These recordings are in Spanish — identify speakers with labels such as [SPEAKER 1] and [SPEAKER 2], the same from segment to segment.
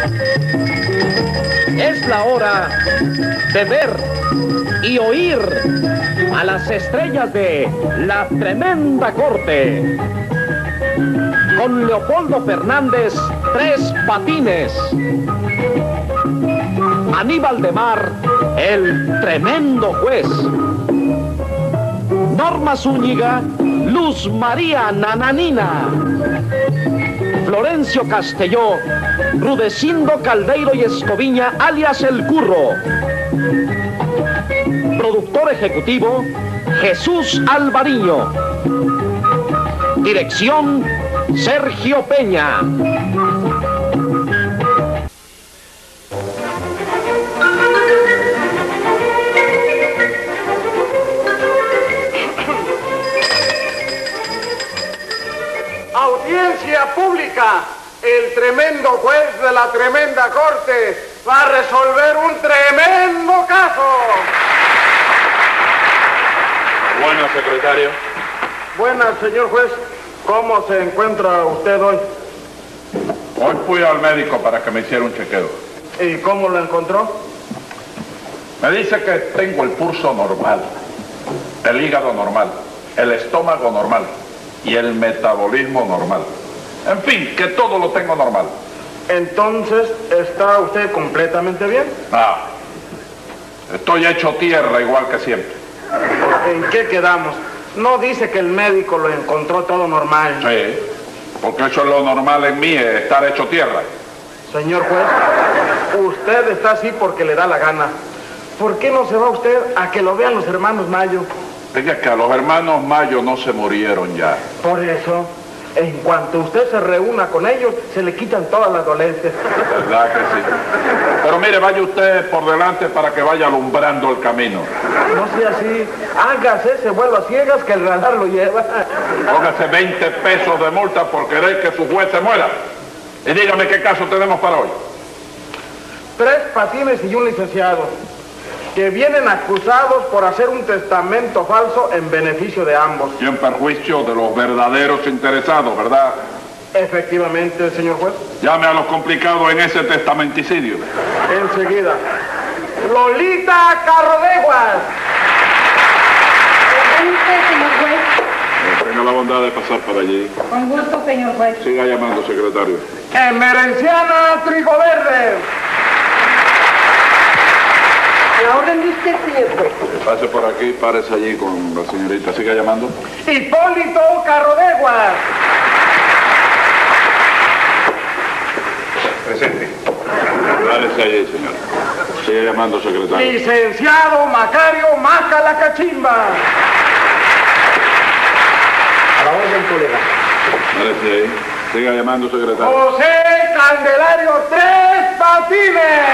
[SPEAKER 1] Es la hora de ver y oír a las estrellas de La Tremenda Corte. Con Leopoldo Fernández, Tres Patines. Aníbal de Mar, el tremendo juez. Norma Zúñiga, Luz María Nananina. Florencio Castelló, Rudecindo Caldeiro y Escoviña, alias El Curro. Productor ejecutivo, Jesús Alvariño. Dirección, Sergio Peña.
[SPEAKER 2] Audiencia pública. El tremendo juez de la tremenda corte va a resolver un tremendo caso.
[SPEAKER 3] Buenas, secretario.
[SPEAKER 2] Buenas, señor juez. ¿Cómo se encuentra usted hoy?
[SPEAKER 3] Hoy fui al médico para que me hiciera un chequeo.
[SPEAKER 2] ¿Y cómo lo encontró?
[SPEAKER 3] Me dice que tengo el pulso normal, el hígado normal, el estómago normal y el metabolismo normal. En fin, que todo lo tengo normal.
[SPEAKER 2] Entonces, ¿está usted completamente bien?
[SPEAKER 3] Ah, estoy hecho tierra igual que siempre.
[SPEAKER 2] ¿En qué quedamos? ¿No dice que el médico lo encontró todo normal?
[SPEAKER 3] Sí, porque eso es lo normal en mí, es estar hecho tierra.
[SPEAKER 2] Señor juez, usted está así porque le da la gana. ¿Por qué no se va usted a que lo vean los hermanos Mayo?
[SPEAKER 3] Diga que a los hermanos Mayo no se murieron ya.
[SPEAKER 2] Por eso, en cuanto usted se reúna con ellos, se le quitan todas las dolencias.
[SPEAKER 3] ¿Verdad que sí? Pero mire, vaya usted por delante para que vaya alumbrando el camino.
[SPEAKER 2] No sea así. Hágase ese vuelo a ciegas que el radar lo lleva.
[SPEAKER 3] Póngase 20 pesos de multa por querer que su juez se muera. Y dígame qué caso tenemos para hoy.
[SPEAKER 2] 3 patines y un licenciado que vienen acusados por hacer un testamento falso en beneficio de ambos.
[SPEAKER 3] Y en perjuicio de los verdaderos interesados, ¿verdad?
[SPEAKER 2] Efectivamente, señor juez.
[SPEAKER 3] Llame a los complicados en ese testamenticidio.
[SPEAKER 2] Enseguida. Lolita Carrodeguas.
[SPEAKER 4] Señor juez.
[SPEAKER 3] Tenga la bondad de pasar por allí.
[SPEAKER 4] Con gusto, señor juez.
[SPEAKER 3] Siga llamando, secretario.
[SPEAKER 2] Emerenciana Trigoverde.
[SPEAKER 4] A la orden de usted, señor juez.
[SPEAKER 3] Pase por aquí, párese allí con la señorita. Siga llamando.
[SPEAKER 2] Hipólito Carrodeguas.
[SPEAKER 3] Presente. Párese allí, señor. Siga llamando, secretario.
[SPEAKER 2] Licenciado Macario Maca la Cachimba.
[SPEAKER 1] A la orden, colega.
[SPEAKER 3] Párese ahí. Siga llamando, secretario.
[SPEAKER 2] José Candelario Tres Patines.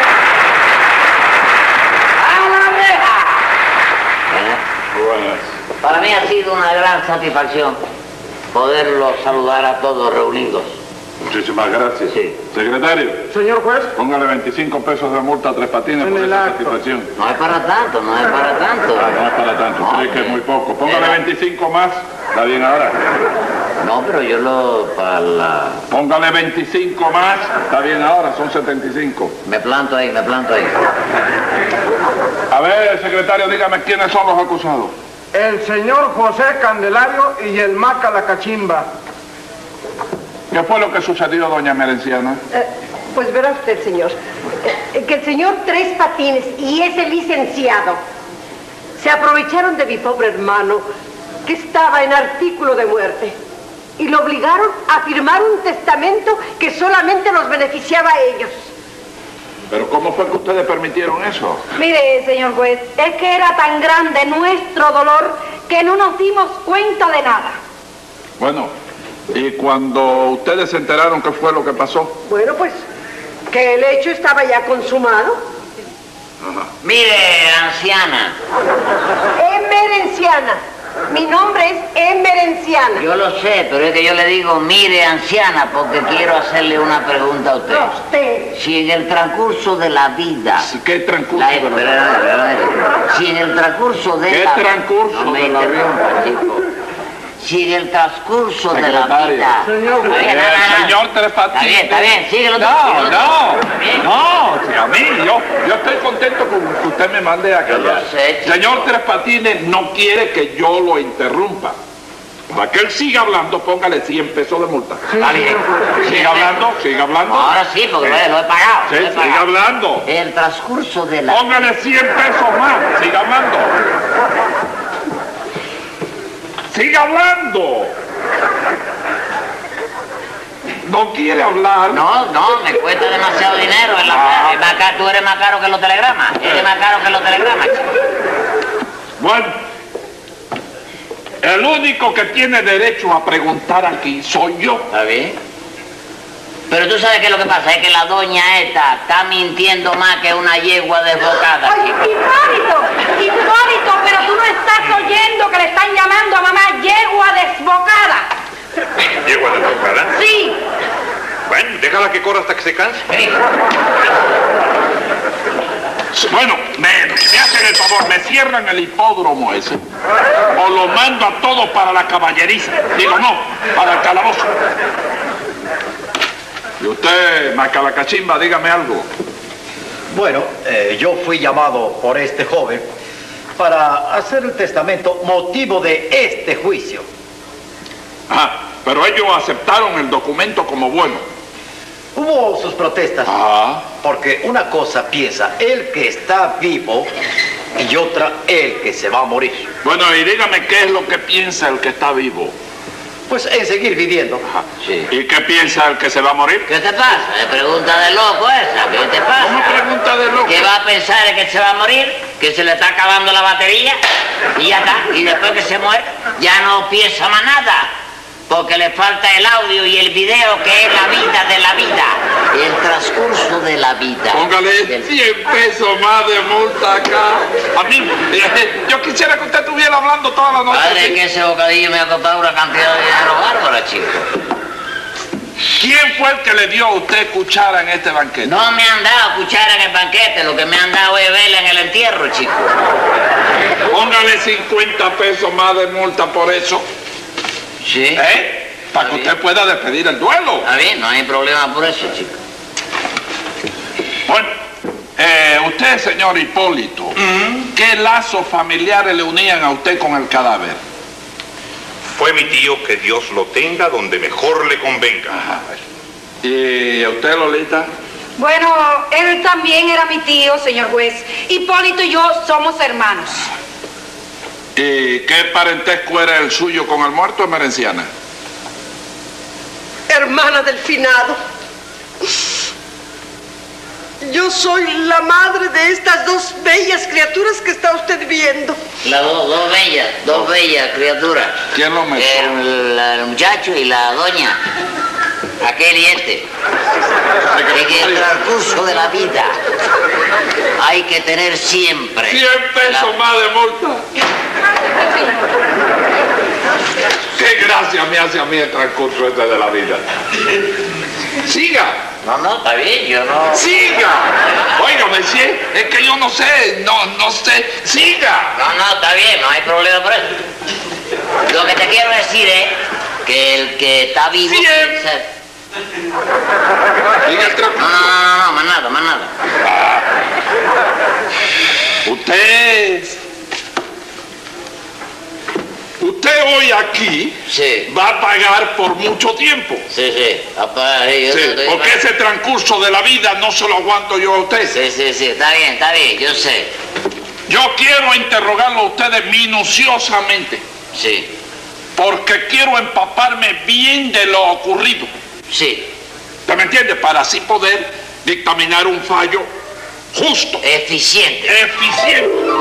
[SPEAKER 3] Buenas.
[SPEAKER 5] Para mí ha sido una gran satisfacción poderlos saludar a todos reunidos.
[SPEAKER 3] Muchísimas gracias.
[SPEAKER 5] Sí.
[SPEAKER 3] Secretario,
[SPEAKER 2] Señor juez,
[SPEAKER 3] póngale 25 pesos de multa a Tres Patines
[SPEAKER 2] En
[SPEAKER 3] por
[SPEAKER 2] el
[SPEAKER 3] esa
[SPEAKER 2] acto.
[SPEAKER 3] satisfacción.
[SPEAKER 5] No es para tanto, no es para tanto.
[SPEAKER 3] Ah, no es para tanto,
[SPEAKER 5] No,
[SPEAKER 3] cree que es muy poco. Póngale
[SPEAKER 5] era-
[SPEAKER 3] 25 más, está bien ahora.
[SPEAKER 5] No, pero yo lo... para la...
[SPEAKER 3] Póngale 25 más, está bien ahora, son 75.
[SPEAKER 5] Me planto ahí, me planto ahí.
[SPEAKER 3] A ver, secretario, dígame quiénes son los acusados.
[SPEAKER 2] el señor José Candelario y el Maca la Cachimba.
[SPEAKER 3] ¿Qué fue lo que sucedió, doña Merenciana?
[SPEAKER 4] Pues verá usted, señor, que el señor Tres Patines y ese licenciado se aprovecharon de mi pobre hermano, que estaba en artículo de muerte, y lo obligaron a firmar un testamento que solamente los beneficiaba a ellos.
[SPEAKER 3] ¿Pero cómo fue que ustedes permitieron eso?
[SPEAKER 4] Mire, señor juez, es que era tan grande nuestro dolor que no nos dimos cuenta de nada.
[SPEAKER 3] Bueno, y cuando ustedes se enteraron qué fue lo que pasó.
[SPEAKER 4] Bueno, pues, que el hecho estaba ya consumado.
[SPEAKER 5] Mire, anciana,
[SPEAKER 4] Emerenciana. Mi nombre es Emerenciana.
[SPEAKER 5] yo lo sé, pero es que yo le digo, mire, anciana, porque quiero hacerle una pregunta a usted.
[SPEAKER 4] A usted.
[SPEAKER 5] Si en el transcurso de la vida...
[SPEAKER 3] ¿Qué transcurso
[SPEAKER 5] La,
[SPEAKER 3] de la vida?
[SPEAKER 5] si en el transcurso de
[SPEAKER 3] ¿Qué
[SPEAKER 5] la
[SPEAKER 3] transcurso
[SPEAKER 5] no me
[SPEAKER 3] de la vida?
[SPEAKER 5] interrumpa, chico. Si en el transcurso de la
[SPEAKER 3] Secretario.
[SPEAKER 5] vida...
[SPEAKER 2] Señor juez.
[SPEAKER 3] Señor Tres Patines.
[SPEAKER 5] Está bien, síguelo tú.
[SPEAKER 3] No, a mí, yo estoy contento con que usted me mande a callar.
[SPEAKER 5] Yo lo sé, chico.
[SPEAKER 3] Señor Tres Patines no quiere que yo lo interrumpa. Para que él siga hablando, póngale 100 pesos de multa.
[SPEAKER 5] Está bien.
[SPEAKER 3] Siga hablando.
[SPEAKER 5] Ahora sí, porque lo he pagado.
[SPEAKER 3] Sí,
[SPEAKER 5] lo he
[SPEAKER 3] siga
[SPEAKER 5] pagado.
[SPEAKER 3] hablando.
[SPEAKER 5] En el transcurso de la...
[SPEAKER 3] Póngale 100 pesos más. Siga hablando. Siga hablando. No quiere hablar.
[SPEAKER 5] No, me cuesta demasiado dinero. Es más caro, tú eres más caro que los telegramas. Eres más caro que los telegramas, chico.
[SPEAKER 3] Bueno, el único que tiene derecho a preguntar aquí soy yo.
[SPEAKER 5] ¿Está bien? Pero tú sabes que lo que pasa es que la doña esta está mintiendo más que una yegua desbocada,
[SPEAKER 4] Ay,
[SPEAKER 5] chico.
[SPEAKER 4] Hipólito, pero tú no estás oyendo que le están llamando a mamá yegua desbocada.
[SPEAKER 6] ¿Yegua desbocada?
[SPEAKER 4] Sí.
[SPEAKER 6] Bueno, déjala que corra hasta que se canse.
[SPEAKER 3] Bueno, me hacen el favor, me cierran el hipódromo ese. O lo mando a todos para la caballeriza. Digo, no, para el calabozo. Y usted, Macalacachimba, dígame algo.
[SPEAKER 7] Bueno, yo fui llamado por este joven para hacer el testamento motivo de este juicio.
[SPEAKER 3] Ajá, pero ellos aceptaron el documento como bueno.
[SPEAKER 7] Hubo sus protestas, porque una cosa piensa el que está vivo y otra el que se va a morir.
[SPEAKER 3] Bueno, y dígame qué es lo que piensa el que está vivo.
[SPEAKER 7] Pues en seguir viviendo.
[SPEAKER 5] Sí.
[SPEAKER 3] ¿Y qué piensa el que se va a morir?
[SPEAKER 5] ¿Qué te pasa? Es pregunta de loco esa. ¿Qué te pasa?
[SPEAKER 3] ¿Cómo pregunta de loco?
[SPEAKER 5] ¿Qué va a pensar el que se va a morir? Que se le está acabando la batería y ya está. Y después que se muere, ya no piensa más nada. Porque le falta el audio y el video, que es la vida de la vida. El transcurso de la vida.
[SPEAKER 3] Póngale 100 pesos más de multa acá. A mí, yo quisiera que usted estuviera hablando toda la noche.
[SPEAKER 5] Padre, que ese bocadillo me ha costado una cantidad de dinero bárbara, chico.
[SPEAKER 3] ¿Quién fue el que le dio a usted cuchara en este banquete?
[SPEAKER 5] No me han dado cuchara en el banquete, lo que me han dado es vela en el entierro, chico.
[SPEAKER 3] Póngale 50 pesos más de multa por eso.
[SPEAKER 5] Sí.
[SPEAKER 3] Para que usted pueda despedir el duelo.
[SPEAKER 5] Está bien, no hay problema por eso, chico.
[SPEAKER 3] Bueno, usted, señor Hipólito, ¿qué lazos familiares le unían a usted con el cadáver?
[SPEAKER 6] Fue mi tío, que Dios lo tenga donde mejor le convenga.
[SPEAKER 3] ¿Y a usted, Lolita?
[SPEAKER 8] Bueno, él también era mi tío, señor juez. Hipólito y yo somos hermanos.
[SPEAKER 3] ¿Y qué parentesco era el suyo con el muerto en Merenciana?
[SPEAKER 4] Hermana del finado. Yo soy la madre de estas dos bellas criaturas que está usted viendo.
[SPEAKER 5] Las dos bellas criaturas.
[SPEAKER 3] ¿Quién lo metió?
[SPEAKER 5] El muchacho y la doña. Aquel y este. En el transcurso de la vida hay que tener siempre
[SPEAKER 3] 100 pesos más de multa. Qué gracia me hace a mí el transcurso este de la vida. Siga.
[SPEAKER 5] No, está bien, yo no...
[SPEAKER 3] Siga. Óigame, si es que yo no sé, no sé. Siga.
[SPEAKER 5] No, está bien, no hay problema por eso. Lo que te quiero decir es que el que está vivo...
[SPEAKER 3] Siga el transcurso.
[SPEAKER 5] No, más nada.
[SPEAKER 3] Usted hoy aquí
[SPEAKER 5] Sí.
[SPEAKER 3] va a pagar por mucho tiempo.
[SPEAKER 5] Sí. Papá, yo
[SPEAKER 3] Sí,
[SPEAKER 5] estoy-
[SPEAKER 3] porque ese transcurso de la vida no se lo aguanto yo a usted.
[SPEAKER 5] Sí, está bien, yo sé.
[SPEAKER 3] Yo quiero interrogarlo a ustedes minuciosamente,
[SPEAKER 5] Sí,
[SPEAKER 3] porque quiero empaparme bien de lo ocurrido.
[SPEAKER 5] sí.
[SPEAKER 3] ¿Usted me entiende? Para así poder dictaminar un fallo justo,
[SPEAKER 5] Eficiente.
[SPEAKER 3] eficiente.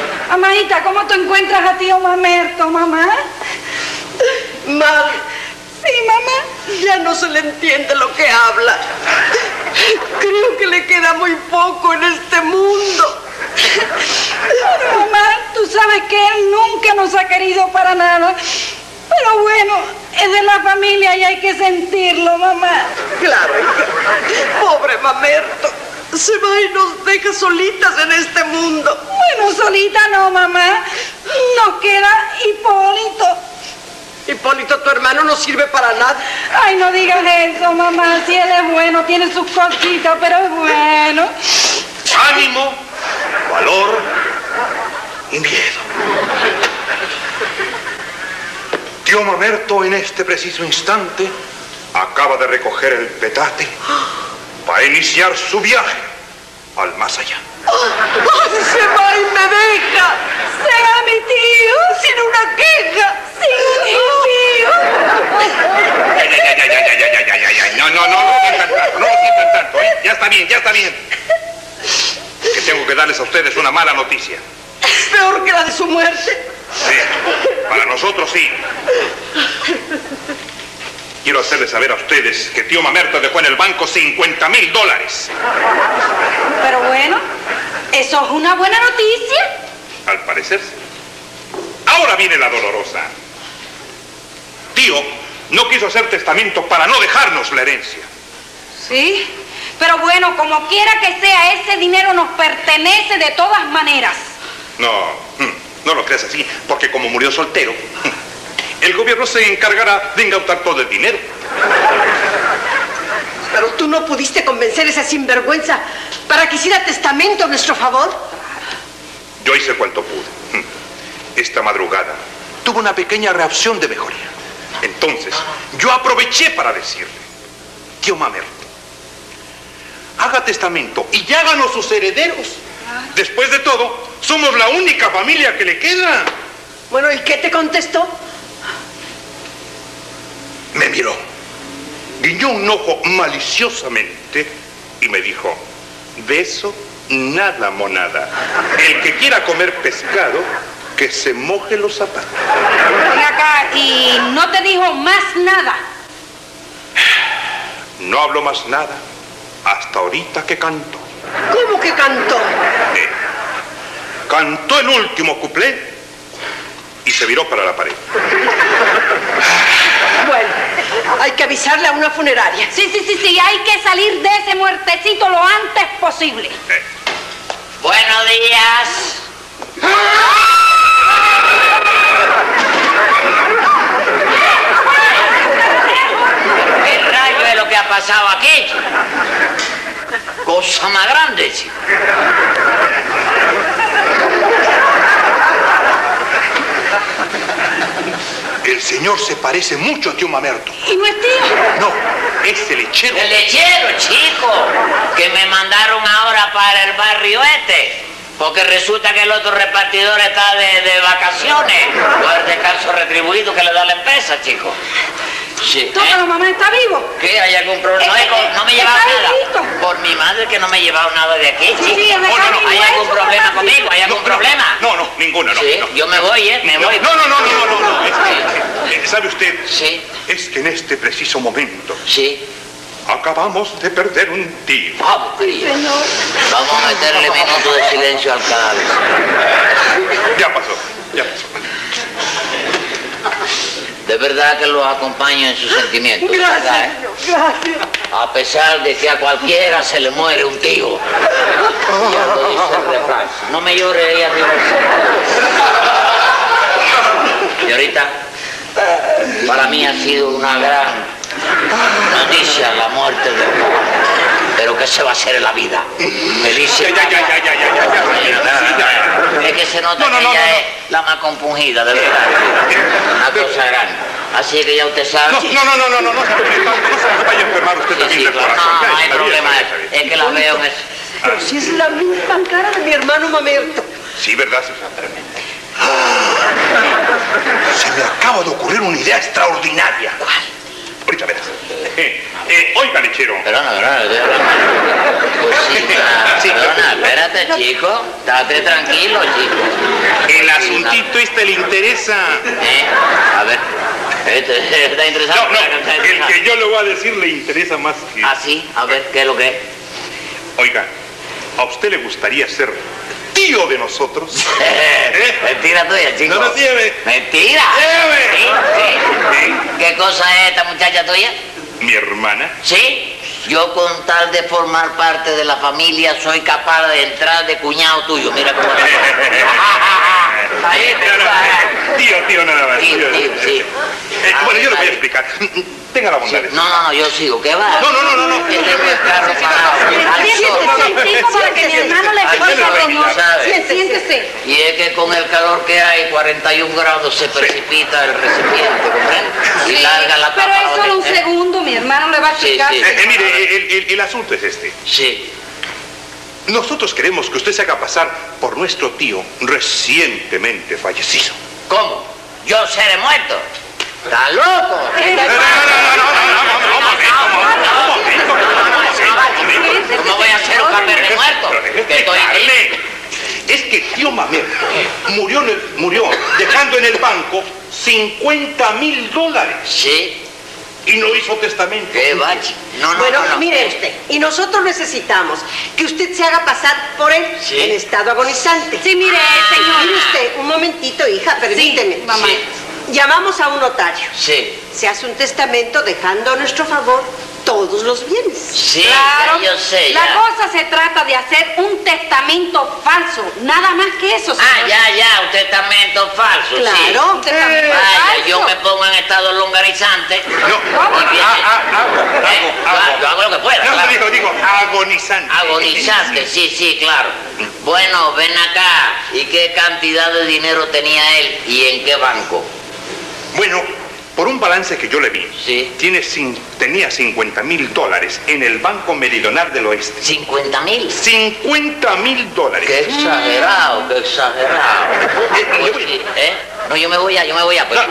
[SPEAKER 8] Mamadita, ¿cómo te encuentras a tío Mamerto, mamá?
[SPEAKER 4] Mal,
[SPEAKER 8] Sí, mamá.
[SPEAKER 4] Ya no se le entiende lo que habla. Creo que le queda muy poco en este mundo.
[SPEAKER 8] Pero, mamá, tú sabes que él nunca nos ha querido para nada. Pero bueno, es de la familia y hay que sentirlo, mamá.
[SPEAKER 4] Claro, hija. Pobre Mamerto. Se va y nos deja solitas en este mundo.
[SPEAKER 8] Bueno, solita no, mamá. Nos queda Hipólito.
[SPEAKER 4] Hipólito, tu hermano, no sirve para nada.
[SPEAKER 8] Ay, no digas eso, mamá. Si él es bueno, tiene sus cositas, pero es bueno.
[SPEAKER 6] Ánimo, valor y miedo. Tío Mamerto en este preciso instante acaba de recoger el petate para iniciar su viaje al más allá.
[SPEAKER 4] Se va y me deja.
[SPEAKER 8] Se va mi tío.
[SPEAKER 4] Sin una queja.
[SPEAKER 8] Sin mi tío.
[SPEAKER 6] No lo sientan tanto, ¿eh? Ya está bien. Que tengo que darles a ustedes una mala noticia.
[SPEAKER 4] Peor que la de su muerte.
[SPEAKER 6] Sí, para nosotros sí. Quiero hacerles saber a ustedes que tío Mamerto dejó en el banco $50,000.
[SPEAKER 8] Pero bueno, eso es una buena noticia.
[SPEAKER 6] Al parecer. Ahora viene la dolorosa. Tío no quiso hacer testamento para no dejarnos la herencia.
[SPEAKER 8] Sí, pero bueno, como quiera que sea, ese dinero nos pertenece de todas maneras.
[SPEAKER 6] No lo creas así, porque como murió soltero, el gobierno se encargará de incautar todo el dinero.
[SPEAKER 4] Pero tú no pudiste convencer a esa sinvergüenza para que hiciera testamento a nuestro favor.
[SPEAKER 6] Yo hice cuanto pude. Esta madrugada tuve una pequeña reacción de mejoría. Entonces, yo aproveché para decirle, tío Mamerto, haga testamento y háganos sus herederos. Después de todo, somos la única familia que le queda.
[SPEAKER 4] Bueno, ¿y qué te contestó?
[SPEAKER 6] Me miró, guiñó un ojo maliciosamente y me dijo, de eso nada, monada. El que quiera comer pescado, que se moje los zapatos.
[SPEAKER 8] Ven acá, y no te dijo más nada.
[SPEAKER 6] No habló más nada hasta ahorita que cantó.
[SPEAKER 4] ¿Cómo que cantó?
[SPEAKER 6] Cantó el último cuplé y se viró para la pared.
[SPEAKER 4] Bueno, hay que avisarle a una funeraria.
[SPEAKER 8] Sí, hay que salir de ese muertecito lo antes posible.
[SPEAKER 5] Buenos días. ¿Qué rayo es lo que ha pasado aquí? Cosa más grande, chico.
[SPEAKER 6] El señor se parece mucho a tío Mamerto.
[SPEAKER 8] ¿Y no es tío?
[SPEAKER 6] No, es el lechero.
[SPEAKER 5] El lechero, chico, que me mandaron ahora para el barrio este. Porque resulta que el otro repartidor está de vacaciones. Por el descanso retribuido que le da la empresa, chico. Sí.
[SPEAKER 8] Tócalo, mamá, ¿está vivo?
[SPEAKER 5] ¿Qué? ¿Hay algún problema? No me he llevado nada. Por mi madre que no me he llevado nada de aquí, chico.
[SPEAKER 8] Sí, es verdad.
[SPEAKER 5] ¿Hay algún problema conmigo? ¿Hay algún problema?
[SPEAKER 6] No, ninguno, no.
[SPEAKER 5] Sí,
[SPEAKER 6] no.
[SPEAKER 5] yo me voy, me voy.
[SPEAKER 6] No. ¿Sabe usted?
[SPEAKER 5] Sí.
[SPEAKER 6] Es que en este preciso momento
[SPEAKER 5] Sí.
[SPEAKER 6] acabamos de perder un tío.
[SPEAKER 5] Señor. Vamos a meterle minuto de silencio al cadáver.
[SPEAKER 6] Ya pasó.
[SPEAKER 5] De verdad que los acompaño en sus sentimientos.
[SPEAKER 4] Gracias,
[SPEAKER 5] ¿verdad,
[SPEAKER 4] señor, gracias.
[SPEAKER 5] A pesar de que a cualquiera se le muere un tío. Ya lo dice el refrán. No me llore ahí arriba. Señorita, para mí ha sido una gran noticia la muerte de Juan. Pero ¿qué se va a hacer en la vida? Felicia.
[SPEAKER 6] Ya.
[SPEAKER 5] Es que se nota que ella es la más compungida, de verdad. Una cosa grande. Así que ya usted sabe.
[SPEAKER 6] No se vaya a enfermar usted también del corazón.
[SPEAKER 5] No hay problema. Es que la veo en eso.
[SPEAKER 4] Pero si es la misma cara de mi hermano Mamerto.
[SPEAKER 6] Sí, ¿verdad, Susana? Se me acaba de ocurrir una idea extraordinaria. ¿Cuál? Ahorita verás. Oiga, lechero.
[SPEAKER 5] Perdona. Perdona, espérate, chico. Estate tranquilo, chico.
[SPEAKER 6] El asuntito este le interesa.
[SPEAKER 5] A ver. ¿Está interesado?
[SPEAKER 6] No, el que yo le voy a decir le interesa más que...
[SPEAKER 5] Ah, sí, a ver, ¿qué es lo que es?
[SPEAKER 6] Oiga, ¿a usted le gustaría ser tío de nosotros?
[SPEAKER 5] Mentira tuya, chico.
[SPEAKER 6] No nos lleve.
[SPEAKER 5] Mentira. Sí. ¿Qué cosa es esta muchacha tuya?
[SPEAKER 6] Mi hermana.
[SPEAKER 5] Sí. Yo con tal de formar parte de la familia soy capaz de entrar de cuñado tuyo. Mira cómo...
[SPEAKER 6] Tío, nada más.
[SPEAKER 5] Tío, sí.
[SPEAKER 6] Bueno, yo le voy a explicar. Tenga la bondad.
[SPEAKER 5] No, yo sigo. ¿Qué va?
[SPEAKER 6] No.
[SPEAKER 5] Este no es carro parado.
[SPEAKER 8] Siéntese para que mi hermano le explique, señor. Siéntese.
[SPEAKER 5] Y es que con el calor que hay, 41 grados, se precipita el recipiente, ¿comprende? Y larga la tapa.
[SPEAKER 8] Pero es solo un segundo, mi hermano le va a explicar.
[SPEAKER 5] Sí.
[SPEAKER 6] Mire, el asunto es este.
[SPEAKER 5] Sí.
[SPEAKER 6] Nosotros queremos que usted se haga pasar por nuestro tío recientemente fallecido.
[SPEAKER 5] ¿Cómo? ¿Yo seré muerto? ¿Estás loco? ¿Cómo voy a hacer un papel de muerto? Que estoy aquí.
[SPEAKER 6] Es que tío Mamerto murió dejando en el banco $50,000.
[SPEAKER 5] Sí.
[SPEAKER 6] Y no hizo testamento.
[SPEAKER 5] ¿Qué bache? No.
[SPEAKER 4] Mire usted, y nosotros necesitamos que usted se haga pasar por él en estado agonizante.
[SPEAKER 8] Sí, mire, señor.
[SPEAKER 4] Mire usted, un momentito, hija, permíteme.
[SPEAKER 8] Sí, mamá.
[SPEAKER 4] Llamamos a un notario.
[SPEAKER 5] Sí.
[SPEAKER 4] Se hace un testamento dejando a nuestro favor todos los bienes.
[SPEAKER 5] Sí,
[SPEAKER 8] Claro,
[SPEAKER 5] yo sé.
[SPEAKER 8] la cosa se trata de hacer un testamento falso, nada más que eso, señor.
[SPEAKER 5] Ya, un testamento falso, sí.
[SPEAKER 4] Claro.
[SPEAKER 8] Un testamento
[SPEAKER 5] Vaya,
[SPEAKER 8] falso.
[SPEAKER 5] yo me pongo en estado longarizante.
[SPEAKER 6] Hago.
[SPEAKER 5] Yo hago lo que pueda,
[SPEAKER 6] No,
[SPEAKER 5] claro.
[SPEAKER 6] digo, agonizante.
[SPEAKER 5] Agonizante, sí, claro. Bueno, ven acá. ¿Y qué cantidad de dinero tenía él y en qué banco?
[SPEAKER 6] Bueno, por un balance que yo le vi,
[SPEAKER 5] Sí.
[SPEAKER 6] tenía $50,000 en el Banco Meridional del Oeste.
[SPEAKER 5] ¿50,000?
[SPEAKER 6] $50,000.
[SPEAKER 5] Qué exagerado. Pues sí, No, yo me voy a... Pues,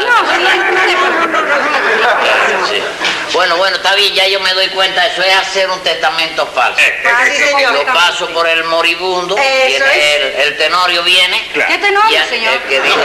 [SPEAKER 5] sí. Bueno, está bien, ya yo me doy cuenta, eso es hacer un testamento falso.
[SPEAKER 4] Sí, señor.
[SPEAKER 5] Lo paso por el moribundo,
[SPEAKER 4] Eso
[SPEAKER 5] viene el tenorio viene.
[SPEAKER 6] Claro.
[SPEAKER 8] ¿Qué tenorio,
[SPEAKER 5] Ya,
[SPEAKER 8] señor?
[SPEAKER 5] el que dice-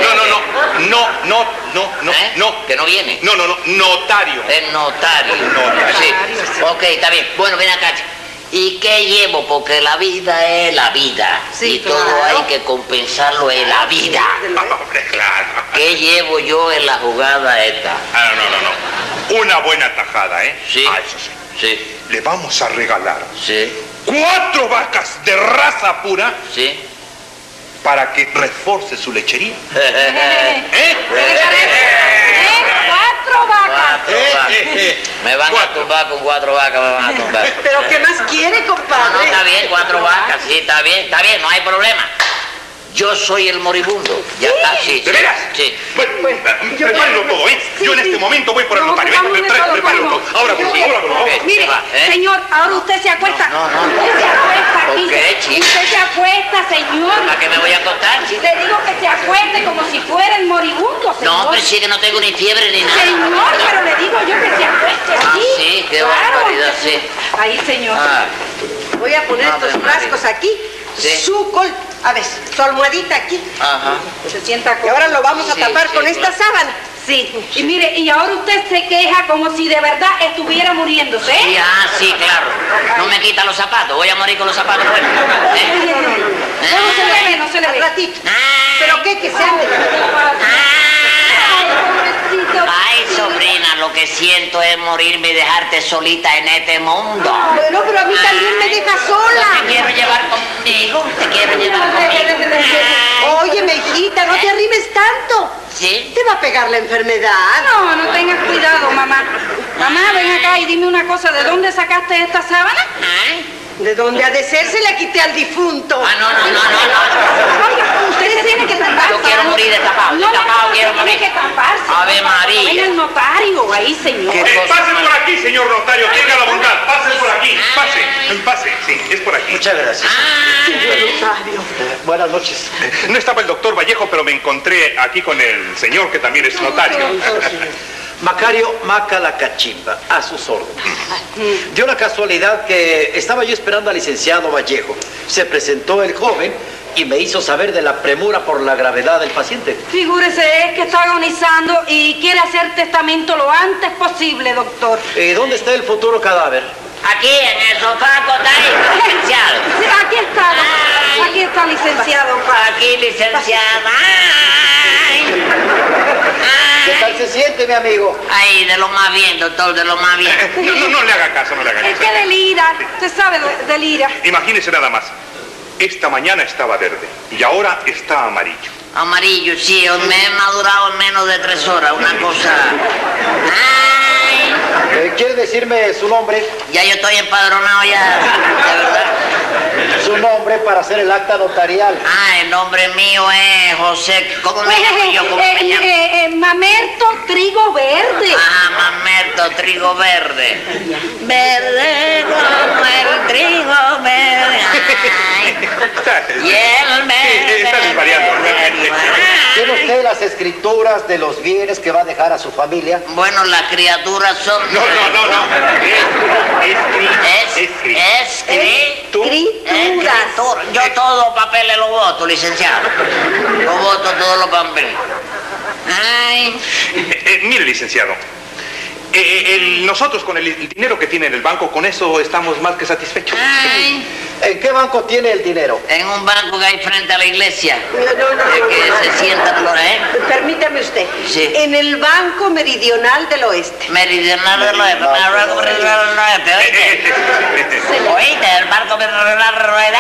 [SPEAKER 6] No.
[SPEAKER 5] Que no viene.
[SPEAKER 6] No, notario.
[SPEAKER 5] El notario. Sí. Ok, está bien. Bueno, ven acá. ¿Y qué llevo? Porque la vida es la vida.
[SPEAKER 4] Sí,
[SPEAKER 5] y todo
[SPEAKER 4] claro.
[SPEAKER 5] hay que compensarlo en la vida.
[SPEAKER 6] Hombre, claro.
[SPEAKER 5] ¿Qué llevo yo en la jugada esta?
[SPEAKER 6] No. Una buena tajada, ¿eh?
[SPEAKER 5] Sí.
[SPEAKER 6] Eso sí.
[SPEAKER 5] Sí,
[SPEAKER 6] Le vamos a regalar
[SPEAKER 5] sí,
[SPEAKER 6] 4 vacas de raza pura
[SPEAKER 5] sí.
[SPEAKER 6] para que reforce su lechería.
[SPEAKER 8] ¿Qué le parece? 4 vacas.
[SPEAKER 5] 4 vacas. Me van a tumbar con 4 vacas, me van a tumbar.
[SPEAKER 4] ¿Pero qué más quiere,
[SPEAKER 5] No,
[SPEAKER 4] compadre?
[SPEAKER 5] está bien, 4 vacas, sí, está bien, no hay problema. Yo soy el moribundo. Ya está, sí.
[SPEAKER 6] ¿De veras?
[SPEAKER 5] Sí.
[SPEAKER 6] Bueno, prepárenlo todo, ¿eh? Yo en este momento voy por el
[SPEAKER 8] No,
[SPEAKER 6] notario,
[SPEAKER 8] vamos,
[SPEAKER 6] ¿eh? Prepárenlo todo. Ahora,
[SPEAKER 5] Ok.
[SPEAKER 8] Mire,
[SPEAKER 5] Va,
[SPEAKER 8] señor, ahora usted se acuesta.
[SPEAKER 5] No.
[SPEAKER 8] Usted se acuesta aquí.
[SPEAKER 5] ¿Por qué, chica?
[SPEAKER 8] Usted se acuesta, señor.
[SPEAKER 5] ¿Para qué me voy a acostar, chica?
[SPEAKER 8] Le digo que se acueste como si fuera el moribundo, señor.
[SPEAKER 5] No, pero sí que no tengo ni fiebre ni nada.
[SPEAKER 8] Señor, pero le digo yo que se acueste
[SPEAKER 5] Ah,
[SPEAKER 8] aquí.
[SPEAKER 5] sí, qué
[SPEAKER 8] Claro.
[SPEAKER 5] barbaridad, sí.
[SPEAKER 8] Ahí, señor.
[SPEAKER 5] Ah,
[SPEAKER 4] Voy a poner
[SPEAKER 5] Ave
[SPEAKER 4] estos
[SPEAKER 5] María.
[SPEAKER 4] frascos aquí.
[SPEAKER 5] Sí.
[SPEAKER 4] A ver, su almohadita aquí.
[SPEAKER 5] ajá.
[SPEAKER 8] Se sienta
[SPEAKER 4] Y ahora lo vamos a
[SPEAKER 5] Sí,
[SPEAKER 4] tapar
[SPEAKER 5] sí,
[SPEAKER 4] con esta
[SPEAKER 5] claro.
[SPEAKER 4] sábana.
[SPEAKER 8] Sí, y mire, y ahora usted se queja como si de verdad estuviera muriéndose.
[SPEAKER 5] Sí, sí, claro. No me quita los zapatos, voy a morir con los zapatos puestos.
[SPEAKER 8] No se le ve, no se le
[SPEAKER 4] Al
[SPEAKER 8] ve.
[SPEAKER 4] ratito.
[SPEAKER 5] Ay.
[SPEAKER 4] ¿Pero qué? Que se ande.
[SPEAKER 8] Ay, pobrecito.
[SPEAKER 5] Ay, sobrina, lo que siento es morirme y dejarte solita en este mundo.
[SPEAKER 4] Bueno, pero a mí también me deja sola.
[SPEAKER 5] Te quiero llevar conmigo, te quiero llevar conmigo.
[SPEAKER 4] Óyeme, hijita, no te arrimes tanto.
[SPEAKER 5] ¿Sí?
[SPEAKER 4] Te va a pegar la enfermedad.
[SPEAKER 8] No tengas cuidado, mamá. Mamá, ven acá y dime una cosa, ¿de dónde sacaste esta sábana?
[SPEAKER 5] Ay.
[SPEAKER 4] ¿De dónde ha de ser? Se la quité al difunto.
[SPEAKER 5] Ah, no.
[SPEAKER 8] Oiga, usted se tiene que taparse.
[SPEAKER 5] Yo quiero morir destapado, destapado quiero morir.
[SPEAKER 8] Tiene que taparse.
[SPEAKER 5] Ave María.
[SPEAKER 8] Ven el notario, ahí, señor.
[SPEAKER 6] Pasen por aquí, señor notario, tenga la bondad. Pasen por aquí, pase. Sí, es por aquí.
[SPEAKER 7] Muchas gracias. Buenas noches.
[SPEAKER 6] No estaba el doctor Vallejo, pero me encontré aquí con el señor que también es notario.
[SPEAKER 7] Macario Maca la Cachimba, a sus órdenes. Dio la casualidad que estaba yo esperando al licenciado Vallejo. Se presentó el joven y me hizo saber de la premura por la gravedad del paciente.
[SPEAKER 8] Figúrese, es que está agonizando y quiere hacer testamento lo antes posible, doctor.
[SPEAKER 7] ¿Dónde está el futuro cadáver?
[SPEAKER 5] Aquí, en el sofá, acostadito, licenciado.
[SPEAKER 8] Sí, aquí está, doctor. Aquí está, licenciado.
[SPEAKER 5] Aquí, licenciada. Ay.
[SPEAKER 7] ¿Qué tal se siente, mi amigo?
[SPEAKER 5] Ay, de lo más bien, doctor, de lo más bien.
[SPEAKER 6] No le haga caso, no le haga caso.
[SPEAKER 8] Es que delira, usted sabe, delira.
[SPEAKER 6] Imagínese nada más. Esta mañana estaba verde y ahora está amarillo.
[SPEAKER 5] Amarillo, sí, me he madurado en menos de 3 horas, una cosa... Ay.
[SPEAKER 7] ¿Quiere decirme su nombre?
[SPEAKER 5] Ya yo estoy empadronado ya, de verdad.
[SPEAKER 7] Su nombre para hacer el acta notarial.
[SPEAKER 5] Ah, el nombre mío es José... ¿Cómo me llamo yo? ¿Cómo me llamo?
[SPEAKER 8] Mamerto Trigo Verde.
[SPEAKER 5] Ah, Mamerto Trigo Verde. Verde como el trigo verde. Ay. Y el verde.
[SPEAKER 6] Está desvariando.
[SPEAKER 7] ¿Tiene usted las escrituras de los bienes que va a dejar a su familia?
[SPEAKER 5] Bueno, las criaturas son...
[SPEAKER 6] No.
[SPEAKER 5] Escritura. Yo todos los papeles los voto, licenciado. Los voto todos los papeles. Ay.
[SPEAKER 6] Mire, licenciado. Nosotros con el dinero que tiene en el banco, con eso estamos más que satisfechos.
[SPEAKER 5] Ay.
[SPEAKER 7] ¿En qué banco tiene el dinero?
[SPEAKER 5] En un banco que hay frente a la iglesia.
[SPEAKER 4] No.
[SPEAKER 5] Que se sientan los...
[SPEAKER 4] Permítame usted.
[SPEAKER 5] Sí.
[SPEAKER 4] En el Banco Meridional del Oeste.
[SPEAKER 5] Meridional del Oeste. ¿Oíste? El Banco Meridional del Oeste.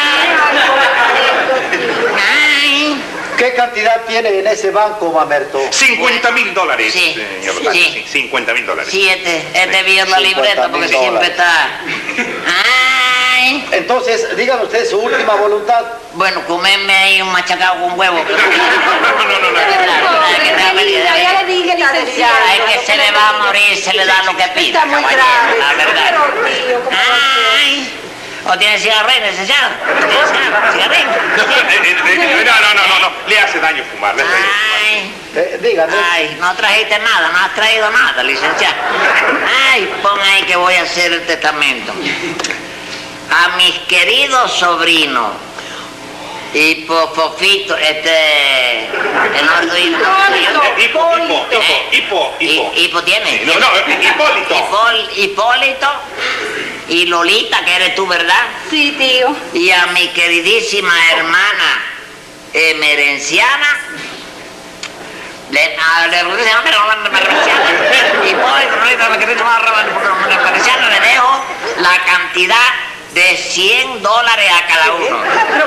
[SPEAKER 5] Ay.
[SPEAKER 7] ¿Qué cantidad tiene en ese banco, Mamerto?
[SPEAKER 6] $50,000,
[SPEAKER 5] Sí,
[SPEAKER 6] señor.
[SPEAKER 5] sí.
[SPEAKER 6] Sí, $50,000.
[SPEAKER 5] Sí, este vio la libreta porque siempre está... Ay.
[SPEAKER 7] Entonces, dígame usted su última voluntad.
[SPEAKER 5] Bueno, comerme ahí un machacado con huevo.
[SPEAKER 8] Ya le dije, licenciado.
[SPEAKER 5] Es que se le va a morir, se le da lo que pide.
[SPEAKER 4] Está muy grave.
[SPEAKER 5] La verdad.
[SPEAKER 8] Pero, tío, ¿cómo va a ser?
[SPEAKER 5] Ay. ¿O tiene cigarrín, licenciado? ¿Tiene cigarrín?
[SPEAKER 6] No. Le hace daño fumar.
[SPEAKER 5] Ay.
[SPEAKER 7] Dígame.
[SPEAKER 5] Ay, no trajiste nada, no has traído nada, licenciado. Ay, pon ahí que voy a hacer el testamento. A mis queridos sobrinos, Hipofofito, Hipo tiene. Hipólito y Lolita, que eres tú, ¿verdad?
[SPEAKER 8] Sí, tío.
[SPEAKER 5] Y a mi queridísima hermana Emerenciana, le dejo la cantidad de $100 a cada uno.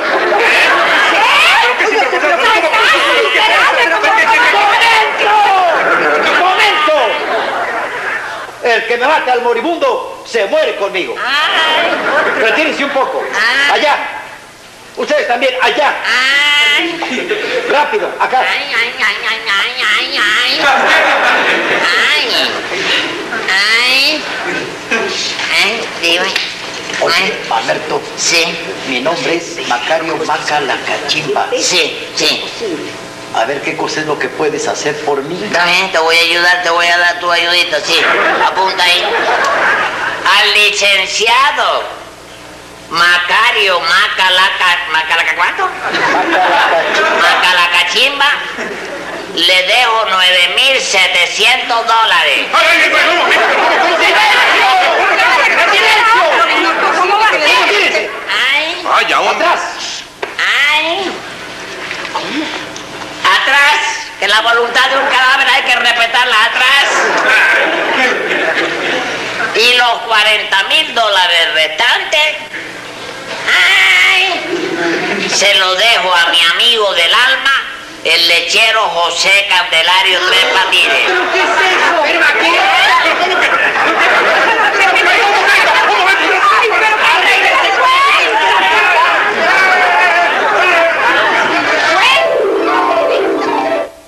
[SPEAKER 7] ¡Momento! El que me mate al moribundo se muere conmigo.
[SPEAKER 5] Ay.
[SPEAKER 7] Retírese un poco.
[SPEAKER 5] Ay.
[SPEAKER 7] Allá. Ustedes también, allá.
[SPEAKER 5] Ay.
[SPEAKER 7] Rápido, acá.
[SPEAKER 5] Ay. Dime.
[SPEAKER 7] Oye, Mamerto.
[SPEAKER 5] Sí.
[SPEAKER 7] Mi nombre es Macario Maca la Cachimba.
[SPEAKER 5] Sí.
[SPEAKER 7] A ver qué cosa es lo que puedes hacer por mí.
[SPEAKER 5] También te voy a ayudar, te voy a dar tu ayudita, sí. Apunta ahí. Al licenciado Macario ¿cuánto? Macalacachimba, le dejo $9,700.
[SPEAKER 8] ¿Cómo va a ser?
[SPEAKER 5] Ay.
[SPEAKER 6] Vaya,
[SPEAKER 7] ¡Atrás!
[SPEAKER 5] Ay. Atrás, que la voluntad de un cadáver hay que respetarla atrás. Y los $40,000 restantes, ay, se los dejo a mi amigo del alma, el lechero José Candelario Tres Patines.
[SPEAKER 4] ¿Pero qué es eso?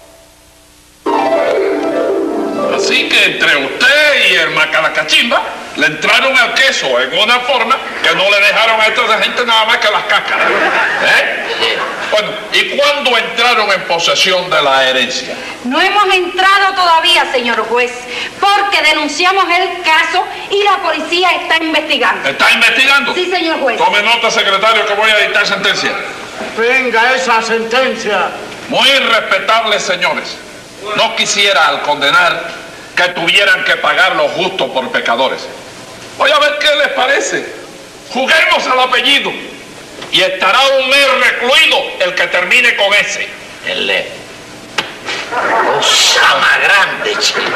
[SPEAKER 3] Así que entre usted y el Macalacachimba le entraron al queso en una forma que no le dejaron a esta gente nada más que las cáscaras. Bueno, ¿y cuándo entraron en posesión de la herencia?
[SPEAKER 8] No hemos entrado todavía, señor juez, porque denunciamos el caso y la policía está investigando.
[SPEAKER 3] ¿Está investigando?
[SPEAKER 8] Sí, señor juez.
[SPEAKER 3] Tome nota, secretario, que voy a dictar sentencia.
[SPEAKER 2] Venga esa sentencia.
[SPEAKER 3] Muy respetables señores, no quisiera al condenar que tuvieran que pagar lo justo por pecadores. Voy a ver qué les parece. Juguemos al apellido y estará un mes recluido el que termine con ese.
[SPEAKER 5] El cosa más grande, chico.